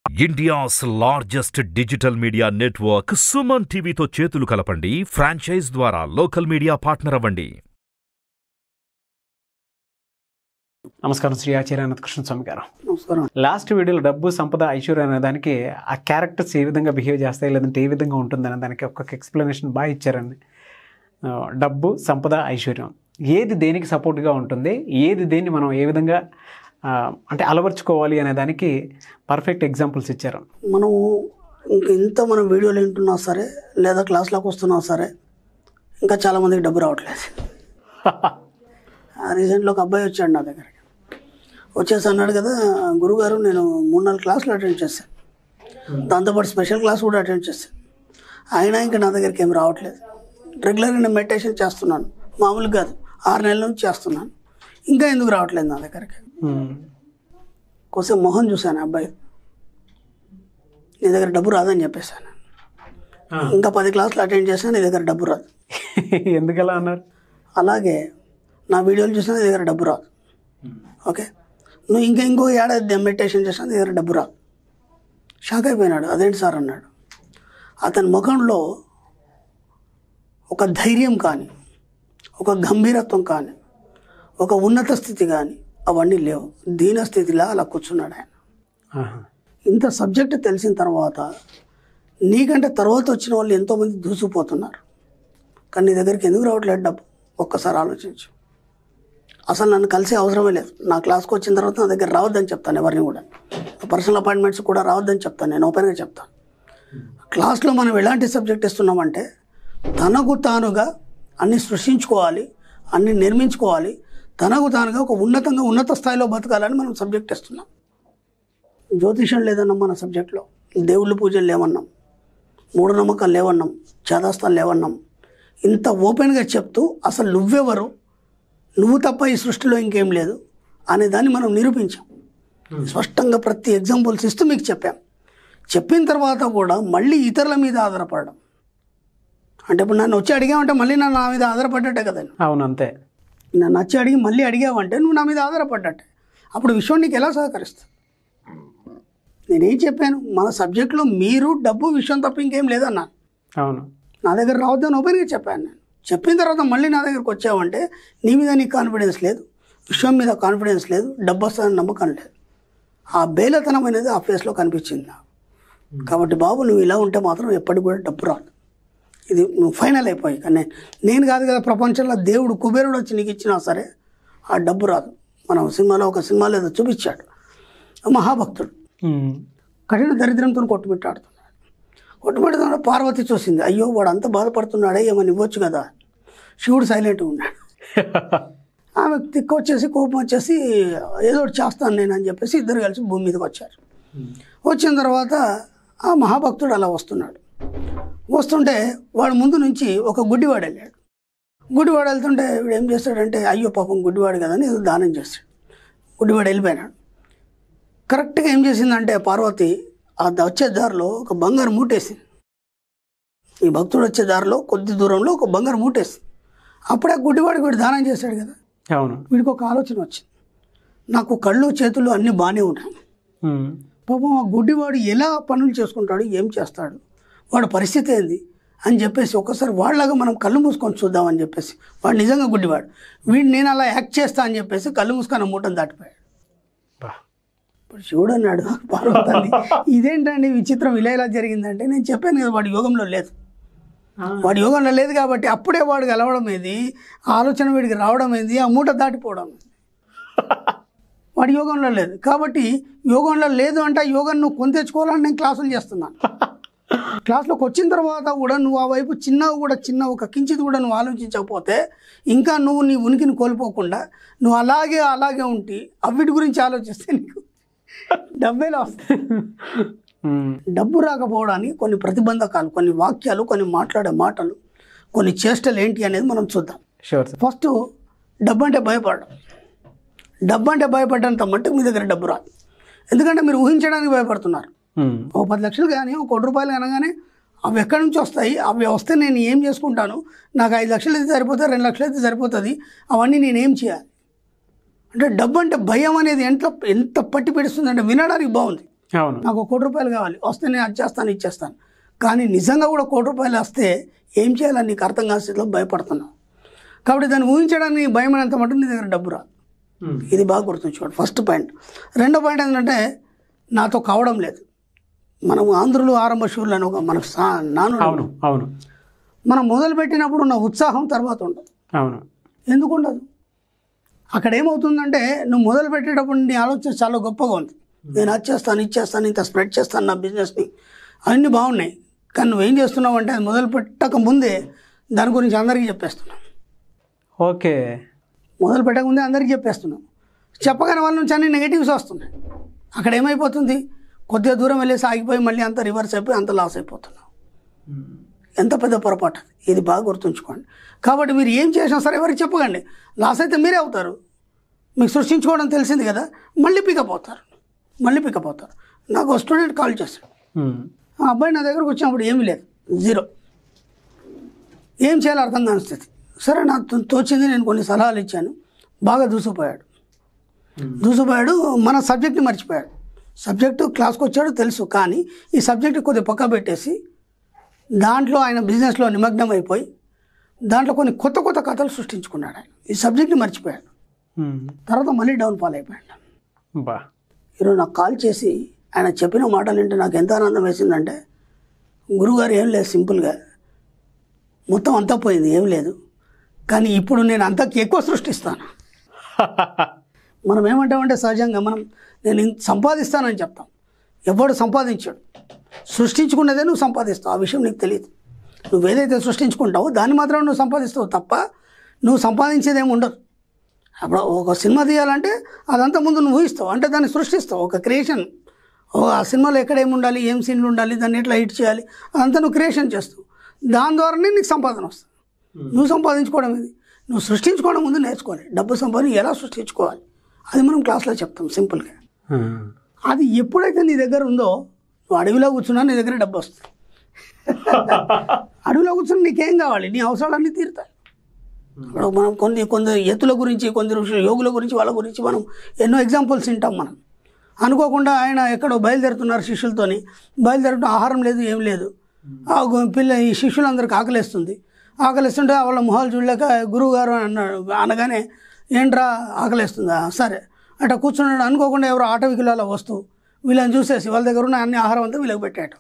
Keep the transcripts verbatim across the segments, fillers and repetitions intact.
India's largest digital media network Suman టీవీతో చేతులు కలపండి. ఫ్రాంచైజ్ ద్వారా లోకల్ మీడియా పార్ట్నర్ అవ్వండి. నమస్కారం శ్రీ ఆచార్య అనంత కృష్ణ స్వామి గారు. నమస్కారం. లాస్ట్ వీడియోలో డబ్బు సంపద ఐశ్వర్యం అనే దానికి ఆ క్యారెక్టర్స్ ఏ విధంగా బిహేవ్ చేస్తాయి లేదంటే ఏ విధంగా ఉంటుందనే దానికి ఒక్కొక్క ఎక్స్ప్లెనేషన్ బాగా ఇచ్చారండి. డబ్బు సంపద ఐశ్వర్యం ఏది దేనికి సపోర్ట్గా ఉంటుంది, ఏది దేన్ని మనం ఏ విధంగా అంటే అలవర్చుకోవాలి అనే దానికి పర్ఫెక్ట్ ఎగ్జాంపుల్స్ ఇచ్చారు. మనం ఇంక ఇంత మనం వీడియోలు వింటున్నా సరే లేదా క్లాస్లోకి వస్తున్నా సరే ఇంకా చాలామందికి డబ్బు రావట్లేదు. రీసెంట్లో ఒక అబ్బాయి వచ్చాడు నా దగ్గరికి. వచ్చేసి అన్నాడు కదా, గురుగారు నేను మూడు నాలుగు క్లాసులు అటెండ్ చేశాను, దాంతోపాటు స్పెషల్ క్లాస్ కూడా అటెండ్ చేశాను, అయినా ఇంకా నా దగ్గరికి ఏం రావట్లేదు. రెగ్యులర్గా నేను మెడిటేషన్ చేస్తున్నాను, మామూలుగా కాదు, ఆరు నెలల నుంచి చేస్తున్నాను, ఇంకా ఎందుకు రావట్లేదు నా దగ్గరికి. కొంచెం మొహం చూశాను అబ్బాయి, నీ దగ్గర డబ్బు రాదని చెప్పేశాను. ఇంకా పది క్లాసులు అటెండ్ చేసినా నీ దగ్గర డబ్బు రాదు. ఎందుకలా అన్నారు? అలాగే నా వీడియోలు చూసినా నీ దగ్గర డబ్బు రాదు. ఓకే, నువ్వు ఇంకా ఇంకో ఏడాది మెడిటేషన్ చేసినా నీ దగ్గర డబ్బు రాదు. షాక్ అయిపోయినాడు. అదేంటి సార్ అన్నాడు. అతని ముఖంలో ఒక ధైర్యం కానీ, ఒక గంభీరత్వం కానీ, ఒక ఉన్నత స్థితి కానీ అవన్నీ లేవు. దీన స్థితిలా అలా కూర్చున్నాడు ఆయన. ఇంత సబ్జెక్ట్ తెలిసిన తర్వాత నీకంటే తర్వాత వచ్చిన వాళ్ళు ఎంతోమంది దూసుకుపోతున్నారు, కానీ నీ దగ్గరికి ఎందుకు రావట్లేదు డబ్బు? ఒక్కసారి ఆలోచించు. అసలు నన్ను కలిసే అవసరమే లేదు. నా క్లాస్కి వచ్చిన తర్వాత నా దగ్గర రావద్దని చెప్తాను, ఎవరిని కూడా. పర్సనల్ అపాయింట్మెంట్స్ కూడా రావద్దని చెప్తాను, నేను ఓపెన్గా చెప్తాను. క్లాస్లో మనం ఎలాంటి సబ్జెక్ట్ ఇస్తున్నామంటే తనకు తానుగా అన్ని సృష్టించుకోవాలి, అన్ని నిర్మించుకోవాలి, తనకు తానుగా ఒక ఉన్నతంగా ఉన్నత స్థాయిలో బతకాలని మనం సబ్జెక్ట్ ఇస్తున్నాం. జ్యోతిషం లేదన్నాం మన సబ్జెక్ట్లో, దేవుళ్ళ పూజలు లేవన్నాం, మూఢనమ్మకాలు లేవన్నాం, చేదాస్తాలు లేవన్నాం. ఇంత ఓపెన్గా చెప్తూ అసలు నువ్వెవరు, నువ్వు తప్ప ఈ సృష్టిలో ఇంకేం లేదు అనే దాన్ని మనం నిరూపించాం. స్పష్టంగా ప్రతి ఎగ్జాంపుల్స్ ఇస్తూ మీకు చెప్పాం. చెప్పిన తర్వాత కూడా మళ్ళీ ఇతరుల మీద ఆధారపడడం అంటే, ఇప్పుడు నన్ను వచ్చి అడిగామంటే మళ్ళీ నన్ను నా మీద ఆధారపడ్డట్టే కదండి. అవును, అంతే. నన్ను వచ్చి అడిగి మళ్ళీ అడిగావంటే నువ్వు నా మీద ఆధారపడ్డట్టే. అప్పుడు విషయం నీకు ఎలా సహకరిస్తుంది? నేనేం చెప్పాను, మన సబ్జెక్ట్లో మీరు డబ్బు విషయం తప్ప ఇంకేం లేదన్నాను. అవును, నా దగ్గర రావద్దని ఓపెన్గా చెప్పాను నేను. చెప్పిన తర్వాత మళ్ళీ నా దగ్గరకు వచ్చావంటే నీ మీద నీకు కాన్ఫిడెన్స్ లేదు, విషయం మీద కాన్ఫిడెన్స్ లేదు, డబ్బు వస్తుందని నమ్మకం లేదు. ఆ బేలతనం అనేది ఆ ఫేస్లో కనిపించింది నాకు. కాబట్టి బాబు నువ్వు ఇలా ఉంటే మాత్రం ఎప్పటికి కూడా డబ్బు రాదు. ఇది నువ్వు ఫైనల్ అయిపోయి. కానీ నేను కాదు కదా, ప్రపంచంలో దేవుడు కుబేరుడు వచ్చి నీకు ఇచ్చినా సరే ఆ డబ్బు రాదు. మనం సినిమాలో ఒక సినిమాలో ఏదో చూపించాడు, మహాభక్తుడు కఠిన దరిద్రంతో కొట్టుమిట్టాడుతున్నాడు. కొట్టుమిట్టాడు పార్వతి చూసింది, అయ్యో వాడు అంత బాధపడుతున్నాడే, ఏమని ఇవ్వచ్చు కదా. శివుడు సైలెంట్గా ఉన్నాడు. ఆమె తిక్కు వచ్చేసి కోపం వచ్చేసి ఏదో ఒకటి చేస్తాను నేను అని చెప్పేసి ఇద్దరు కలిసి భూమి మీదకి వచ్చారు. వచ్చిన తర్వాత ఆ మహాభక్తుడు అలా వస్తున్నాడు. వస్తుంటే వాడు ముందు నుంచి ఒక గుడ్డివాడు వెళ్ళాడు. గుడ్డివాడు వెళ్తుంటే వీడు ఏం చేస్తాడంటే, అయ్యో పాపం గుడ్డివాడు కదా అని ఏదో దానం చేస్తాడు. గుడ్డివాడు వెళ్ళిపోయినాడు. కరెక్ట్గా ఏం చేసిందంటే పార్వతి ఆ వచ్చే దారిలో ఒక బంగారు మూటేసింది. ఈ భక్తుడు వచ్చే దారిలో కొద్ది దూరంలో ఒక బంగారు మూటేసింది. అప్పుడే గుడ్డివాడికి వీడు దానం చేశాడు కదా. అవును, వీడికి ఒక ఆలోచన వచ్చింది, నాకు కళ్ళు చేతులు అన్నీ బాగానే ఉన్నాయి, పాపం ఆ గుడ్డివాడు ఎలా పనులు చేసుకుంటాడు, ఏం చేస్తాడు, వాడు పరిస్థితి ఏంది అని చెప్పేసి ఒకసారి వాళ్ళలాగా మనం కళ్ళు మూసుకొని చూద్దామని చెప్పేసి, వాడు నిజంగా గుడ్డివాడు, వీడు నేను అలా యాక్ట్ చేస్తా అని చెప్పేసి కళ్ళు మూసుకొని మూటను దాటిపోయాడు. ఇప్పుడు శివుడు అన్నాడు పార్వతి, ఇదేంటండి విచిత్రం, ఇలా ఇలా జరిగిందంటే, నేను చెప్పాను కదా వాడి యోగంలో లేదు, వాడి యోగంలో లేదు కాబట్టి అప్పుడే వాడు గెలవడం ఏది, ఆలోచన వీడికి రావడం ఏంది, ఆ మూట దాటిపోవడం ఏంది. వాడి యోగంలో లేదు కాబట్టి, యోగంలో లేదు అంటే ఆ యోగం నువ్వు కొని తెచ్చుకోవాలని నేను క్లాసులు చేస్తున్నాను. క్లాస్లోకి వచ్చిన తర్వాత కూడా నువ్వు ఆ వైపు చిన్నగా కూడా చిన్న ఒక కించిత్ కూడా నువ్వు ఆలోచించకపోతే ఇంకా నువ్వు నీ ఉనికిని కోల్పోకుండా నువ్వు అలాగే అలాగే ఉండి అవిటి గురించి ఆలోచిస్తే నీకు డబ్బేలా వస్తాయి. డబ్బు రాకపోవడానికి కొన్ని ప్రతిబంధకాలు, కొన్ని వాక్యాలు, కొన్ని మాట్లాడే మాటలు, కొన్ని చేష్టలు ఏంటి అనేది మనం చూద్దాం. ఫస్ట్ డబ్బు అంటే భయపడడం. డబ్బు అంటే భయపడ్డంత మట్టుకు మీ దగ్గర డబ్బు రాదు. ఎందుకంటే మీరు ఊహించడానికి భయపడుతున్నారు. ఒక పది లక్షలు కానీ ఒక కోటి రూపాయలు అనగానే అవి ఎక్కడి నుంచి వస్తాయి, అవి వస్తే నేను ఏం చేసుకుంటాను, నాకు ఐదు లక్షలు అయితే సరిపోతుంది, రెండు లక్షలు అయితే సరిపోతుంది, అవన్నీ నేనేం చేయాలి అంటే డబ్బు అంటే భయం అనేది ఎంత ఎంత పట్టి పెడుస్తుందంటే వినడానికి బాగుంది, అవును. నాకు ఒక కోటి రూపాయలు కావాలి, వస్తే నేను అది చేస్తాను ఇచ్చేస్తాను. కానీ నిజంగా కూడా కోటి రూపాయలు వస్తే ఏం చేయాలని నీకు అర్థం కాని స్థితిలో భయపడుతున్నావు. కాబట్టి దాన్ని ఊహించడానికి భయం ఎంత మటు నీ దగ్గర డబ్బు రాదు. ఇది బాగా గుర్తుంచుకోండి, ఫస్ట్ పాయింట్. రెండో పాయింట్ ఏంటంటే నాతో కావడం లేదు. మనం ఆంధ్రులు ఆరంభ శూరులు అని ఒక మన నాను అవును అవును మనం మొదలుపెట్టినప్పుడు ఉన్న ఉత్సాహం తర్వాత ఉండదు. అవును. ఎందుకు ఉండదు? అక్కడ ఏమవుతుందంటే నువ్వు మొదలు పెట్టేటప్పుడు నీ ఆలోచన చాలా గొప్పగా ఉంది. నేను అది చేస్తాను ఇచ్చేస్తాను ఇంత స్ప్రెడ్ చేస్తాను నా బిజినెస్ని, అవన్నీ బాగున్నాయి. కానీ నువ్వేం చేస్తున్నావు అంటే అది మొదలు పెట్టక ముందే దాని గురించి అందరికీ చెప్పేస్తున్నావు. ఓకే. మొదలు పెట్టక ముందే అందరికీ చెప్పేస్తున్నావు. చెప్పగానే వాళ్ళ నుంచి అన్ని నెగిటివ్స్ వస్తున్నాయి. అక్కడ ఏమైపోతుంది, కొద్దిగా దూరం వెళ్ళేసి ఆగిపోయి మళ్ళీ అంత రివర్స్ అయిపోయి అంత లాస్ అయిపోతున్నావు. ఎంత పెద్ద పొరపాటు. ఇది బాగా గుర్తుంచుకోండి. కాబట్టి మీరు ఏం చేసినా సరే ఎవరికి చెప్పకండి. లాస్ అయితే మీరే అవుతారు. మీకు సృష్టించుకోవడం తెలిసింది కదా, మళ్ళీ పికప్ అవుతారు మళ్ళీ పికప్ అవుతారు నాకు ఒక స్టూడెంట్ కాల్ చేశాడు. ఆ అబ్బాయి నా దగ్గరకు వచ్చినప్పుడు ఏమీ లేదు, జీరో, ఏం చేయాలో అర్థం కాని స్థితి. సరే నాకు తోచింది, నేను కొన్ని సలహాలు ఇచ్చాను. బాగా దూసుకుపోయాడు దూసుకుపోయాడు మన సబ్జెక్ట్ని మర్చిపోయాడు. సబ్జెక్టు క్లాస్కి వచ్చాడు తెలుసు, కానీ ఈ సబ్జెక్టు కొద్దిగా పక్క పెట్టేసి దాంట్లో ఆయన బిజినెస్లో నిమగ్నం అయిపోయి దాంట్లో కొన్ని కొత్త కొత్త కథలు సృష్టించుకున్నాడు. ఆయన ఈ సబ్జెక్ట్ని మర్చిపోయాడు. తర్వాత మళ్ళీ డౌన్ఫాల్ అయిపోయాడు. బా ఈరోజు నాకు కాల్ చేసి ఆయన చెప్పిన మాటలు వింటే నాకు ఎంత ఆనందం వేసిందంటే, గురువుగారు ఏం లేదు, సింపుల్గా మొత్తం అంతా పోయింది, ఏం లేదు, కానీ ఇప్పుడు నేను అంతకు ఎక్కువ సృష్టిస్తాను. మనం ఏమంటామంటే సహజంగా మనం నేను సంపాదిస్తానని చెప్తాం. ఎవడు సంపాదించాడు, సృష్టించుకున్నదే నువ్వు సంపాదిస్తావు. ఆ విషయం నీకు తెలియదు. నువ్వేదైతే సృష్టించుకుంటావో దాన్ని మాత్రం నువ్వు సంపాదిస్తావు తప్ప నువ్వు సంపాదించేదేమి ఉండదు. అప్పుడు ఒక సినిమా తీయాలంటే అదంతా ముందు నువ్వు ఊహిస్తావు, అంటే దాన్ని సృష్టిస్తావు. ఒక క్రియేషన్, ఆ సినిమాలో ఎక్కడేమి ఉండాలి, ఏం సీన్లు ఉండాలి, దాన్ని ఎట్లా హిట్ చేయాలి, అదంతా నువ్వు క్రియేషన్ చేస్తావు. దాని ద్వారానే నీకు సంపాదన వస్తుంది. నువ్వు సంపాదించుకోవడం ఇది, నువ్వు సృష్టించుకోవడం ముందు నేర్చుకోవాలి. డబ్బు సంపాదన ఎలా సృష్టించుకోవాలి అది మనం క్లాస్లో చెప్తాం సింపుల్గా. అది ఎప్పుడైతే నీ దగ్గర ఉందో, నువ్వు అడవిలో కూర్చున్నా నీ దగ్గర డబ్బు వస్తుంది. అడవిలో కూర్చుని నీకేం కావాలి, నీ అవసరాలన్నీ తీరుతాయి. ఇప్పుడు మనం కొన్ని కొందరు ఎత్తుల గురించి, కొందరు యోగుల గురించి, వాళ్ళ గురించి మనం ఎన్నో ఎగ్జాంపుల్స్ వింటాం. మనం అనుకోకుండా ఆయన ఎక్కడో బయలుదేరుతున్నారు శిష్యులతోని, బయలుదేరుతూ ఆహారం లేదు ఏం లేదు. ఆ పిల్ల ఈ శిష్యులందరికీ ఆకలిస్తుంది. ఆకలిస్తుంటే వాళ్ళ మొహాలు చూడలేక గురువు గారు అన్నాడు, అనగానే ఏంట్రా ఆకలిస్తుందా, సరే అట్లా కూర్చున్నాడు. అనుకోకుండా ఎవరో ఆటవికులు అలా వస్తూ వీళ్ళని చూసేసి వాళ్ళ దగ్గర ఉన్న అన్ని ఆహారం అంతా వీళ్ళకి పెట్టాడు.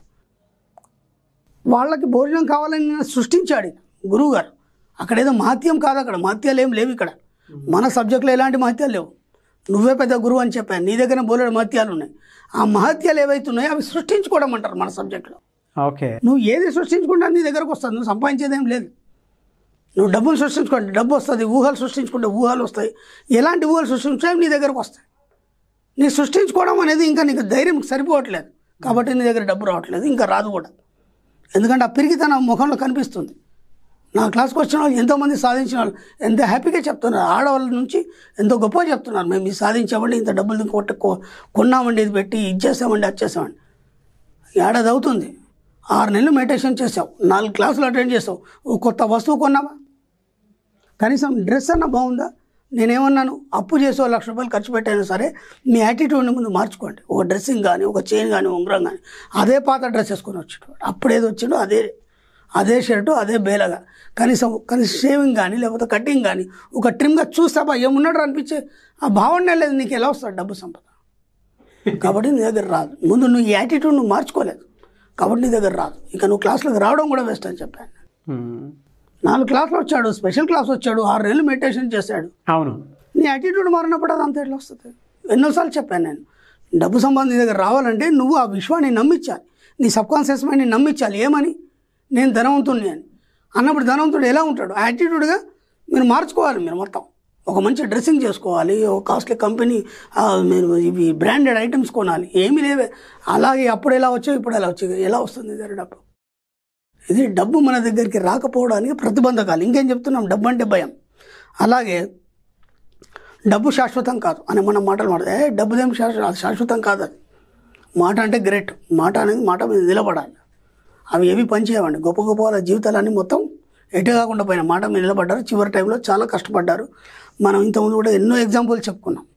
వాళ్ళకి భోజనం కావాలని సృష్టించాడు గురువు గారు. అక్కడ ఏదో మహత్యం కాదు, అక్కడ మహత్యాలు ఏం లేవు. ఇక్కడ మన సబ్జెక్టులో ఎలాంటి మహత్యాలు లేవు. నువ్వే పెద్ద గురువు అని చెప్పాను, నీ దగ్గర బోలెడు మహత్యాలు ఉన్నాయి. ఆ మహత్యాలు ఏవైతే ఉన్నాయో అవి సృష్టించుకోవడం అంటారు మన సబ్జెక్టులో. ఓకే. నువ్వు ఏది సృష్టించుకుంటా నీ దగ్గరకు వస్తుంది, నువ్వు సంపాదించేదేం లేదు. నువ్వు డబ్బులు సృష్టించుకుంటే డబ్బు వస్తుంది, ఊహలు సృష్టించుకుంటే ఊహలు వస్తాయి. ఎలాంటి ఊహలు సృష్టించాయి నీ దగ్గరకు వస్తాయి. నీ సృష్టించుకోవడం అనేది ఇంకా నీకు ధైర్యం సరిపోవట్లేదు, కాబట్టి నీ దగ్గర డబ్బు రావట్లేదు, ఇంకా రాదు కూడా. ఎందుకంటే ఆ పిరికితనం ముఖంలో కనిపిస్తుంది. నా క్లాస్కి వచ్చిన వాళ్ళు ఎంతోమంది సాధించిన వాళ్ళు ఎంత హ్యాపీగా చెప్తున్నారు. ఆడవాళ్ళ నుంచి ఎంతో గొప్పగా చెప్తున్నారు, మేము ఇది సాధించామండి, ఇంత డబ్బులు కొట్ట కొన్నామండి, ఇది పెట్టి ఇది చేసామండి అది చేసామండి. ఏడాది అవుతుంది, ఆరు నెలలు మెడిటేషన్ చేసావు, నాలుగు క్లాసులు అటెండ్ చేసావు, ఓ కొత్త వస్తువు కొన్నావా? కనీసం డ్రెస్ అన్నా బాగుందా? నేనేమన్నాను, అప్పు చేసో లక్ష రూపాయలు ఖర్చు పెట్టైనా సరే మీ యాటిట్యూడ్ని ముందు మార్చుకోండి. ఒక డ్రెస్సింగ్ కానీ, ఒక చైన్ కానీ, ఉంగరం కానీ, అదే పాత డ్రెస్ వేసుకొని వచ్చాడు. అప్పుడు ఏది వచ్చిండో అదే అదే షర్టు, అదే బేలగా, కనీసం కనీసం షేవింగ్ కానీ లేకపోతే కటింగ్ కానీ ఒక ట్రిమ్గా చూస్తాపా ఏమున్నాడు అనిపించే ఆ భావన లేదు. నీకు ఎలా వస్తుంది డబ్బు సంపద? కాబట్టి నీ దగ్గర రాదు. ముందు నువ్వు ఈ యాటిట్యూడ్ నువ్వు మార్చుకోలేదు కాబట్టి నీ దగ్గర రాదు. ఇక నువ్వు క్లాసులకు రావడం కూడా వేస్ట్ అని చెప్పాను. నాలుగు క్లాసులు వచ్చాడు, స్పెషల్ క్లాస్ వచ్చాడు, ఆరు నెలలు మెడిటేషన్ చేశాడు. అవును. నీ యాటిట్యూడ్ మారినప్పుడు అది అంత ఎట్లా వస్తుంది? ఎన్నోసార్లు చెప్పాను నేను, డబ్బు సంబంధం నీ దగ్గర రావాలంటే నువ్వు ఆ విశ్వాన్ని నమ్మించాలి, నీ సబ్కాన్షియస్ మైండ్ని నమ్మించాలి. ఏమని? నేను ధనవంతుడిని అని అన్నప్పుడు ధనవంతుడు ఎలా ఉంటాడు? యాటిట్యూడ్గా మీరు మార్చుకోవాలి. మీరు మొత్తం ఒక మంచి డ్రెస్సింగ్ చేసుకోవాలి, ఒక కాస్ట్లీ కంపెనీ, మీరు ఇవి బ్రాండెడ్ ఐటమ్స్ కొనాలి. ఏమీ లేవే. అలాగే అప్పుడు ఎలా వచ్చావు ఇప్పుడు ఎలా వచ్చాయి, ఎలా వస్తుంది దగ్గర డబ్బు? ఇది డబ్బు మన దగ్గరికి రాకపోవడానికి ప్రతిబంధకాలు. ఇంకేం చెప్తున్నాం, డబ్బు అంటే భయం. అలాగే డబ్బు శాశ్వతం కాదు అని మనం మాటలు మాట్లాడే, డబ్బుదేం శాశ్వతం శాశ్వతం కాదు. అది మాట అంటే గ్రేట్, మాట అనేది మాట మీద నిలబడాలి. అవి ఏవి పనిచేయవండి. గొప్ప గొప్ప వాళ్ళ జీవితాలన్నీ మొత్తం ఎటు కాకుండా పోయిన మాట మీద నిలబడ్డారు. చివరి టైంలో చాలా కష్టపడ్డారు. మనం ఇంతకుముందు కూడా ఎన్నో ఎగ్జాంపుల్ చెప్పుకున్నాం.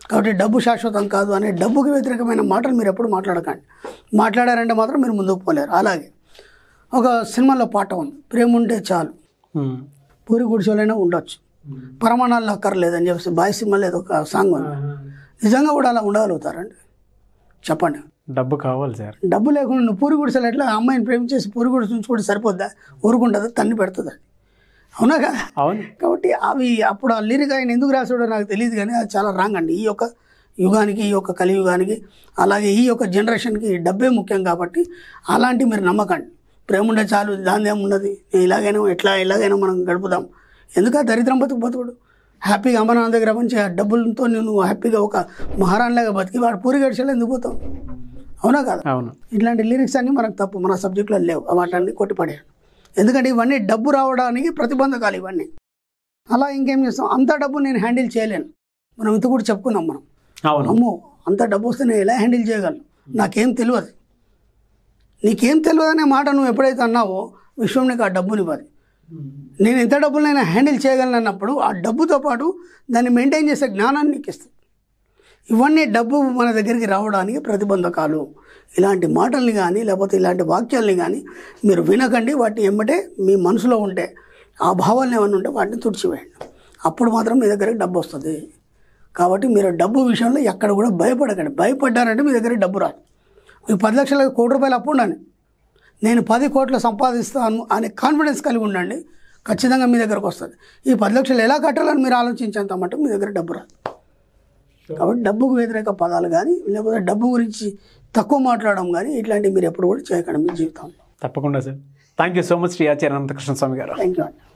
కాబట్టి డబ్బు శాశ్వతం కాదు అనే డబ్బుకి వ్యతిరేకమైన మాటలు మీరు ఎప్పుడు మాట్లాడకండి. మాట్లాడారంటే మాత్రం మీరు ముందుకు పోలేరు. అలాగే ఒక సినిమాలో పాట ఉంది, ప్రేమ ఉంటే చాలు పూరి గుడిసెలైనా ఉండొచ్చు, పరమాణాలు అక్కర్లేదని చెప్పేసి బాయ్ సినిమాలో ఏదో ఒక సాంగ్ ఉంది. నిజంగా కూడా అలా ఉండగలుగుతారండి? చెప్పండి. డబ్బు కావాలి సార్. డబ్బు లేకుండా నువ్వు పూరి గుడిసెలు ఎట్లా అమ్మాయిని ప్రేమించేసి పూరి గుడిసె ఉంచుకుంటే సరిపోద్దా? ఊరుకుంటుందా? తన్ని పెడుతుంది అది. అవునా కదా? అవును. కాబట్టి అవి అప్పుడు ఆ లిరిక్ ఆయన ఎందుకు రాసాడో నాకు తెలియదు, కానీ అది చాలా రాంగ్ అండి. ఈ యొక్క యుగానికి, ఈ యొక్క కలియుగానికి, అలాగే ఈ యొక్క జనరేషన్కి డబ్బే ముఖ్యం. కాబట్టి అలాంటివి మీరు నమ్మకండి. ప్రేమ ఉండే చాలు, దాని ఏమున్నది, నేను ఇలాగైనా ఎట్లా ఇలాగైనా మనం గడుపుదాం. ఎందుక దరిద్రం బతుకు బతుకుడు హ్యాపీగా అమ్మ నాన్న దగ్గర మంచి డబ్బులతో నువ్వు హ్యాపీగా ఒక మహారాణిలాగా బతికి వాడు పూరి గడిచేలా ఎందుకు పోతావు? అవునా కదా? అవును. ఇట్లాంటి లిరిక్స్ అన్నీ మనకు తప్పు, మన సబ్జెక్టులో లేవు. వాటిని కొట్టిపడేయాలి. ఎందుకంటే ఇవన్నీ డబ్బు రావడానికి ప్రతిబంధకాలు ఇవన్నీ. అలా ఇంకేం చేస్తాం, అంత డబ్బు నేను హ్యాండిల్ చేయలేను. మనం ఇంత కూడా చెప్పుకున్నాం మనం. అమ్మో అంత డబ్బు వస్తే నేను ఎలా హ్యాండిల్ చేయగలను, నాకేం తెలియదు. నీకేం తెలియదు అనే మాట నువ్వు ఎప్పుడైతే అన్నావో విశ్వం నీకు ఆ డబ్బుని ఇవ్వదు. నేను ఎంత డబ్బులైనా హ్యాండిల్ చేయగలను అన్నప్పుడు ఆ డబ్బుతో పాటు దాన్ని మెయింటైన్ చేసే జ్ఞానాన్ని నీకు ఇస్తుంది. ఇవన్నీ డబ్బు మన దగ్గరికి రావడానికి ప్రతిబంధకాలు. ఇలాంటి మాటల్ని కానీ లేకపోతే ఇలాంటి వాక్యాలని కానీ మీరు వినకండి. వాటిని ఎమ్మటే మీ మనసులో ఉంటే ఆ భావాలను ఏమన్నా ఉంటే వాటిని తుడిచివేయండి. అప్పుడు మాత్రం మీ దగ్గరికి డబ్బు వస్తుంది. కాబట్టి మీరు డబ్బు విషయంలో ఎక్కడ కూడా భయపడకండి. భయపడ్డారంటే మీ దగ్గరికి డబ్బు రాదు. మీకు పది లక్షల కోటి రూపాయలు అప్పు ఉండండి, నేను పది కోట్లు సంపాదిస్తాను అనే కాన్ఫిడెన్స్ కలిగి ఉండండి, ఖచ్చితంగా మీ దగ్గరకు వస్తుంది. ఈ పది లక్షలు ఎలా కట్టాలని మీరు ఆలోచించేంత మటుకు మీ దగ్గర డబ్బు రాదు. కాబట్టి డబ్బుకు వ్యతిరేక పదాలు కానీ లేకపోతే డబ్బు గురించి తక్కువ మాట్లాడడం కానీ ఇట్లాంటివి మీరు ఎప్పుడు కూడా చేయకండి మీ జీవితంలో. తప్పకుండా sir. Thank you so much Shri Acharya Ananta Krishna Swami garu. Thank you అండి.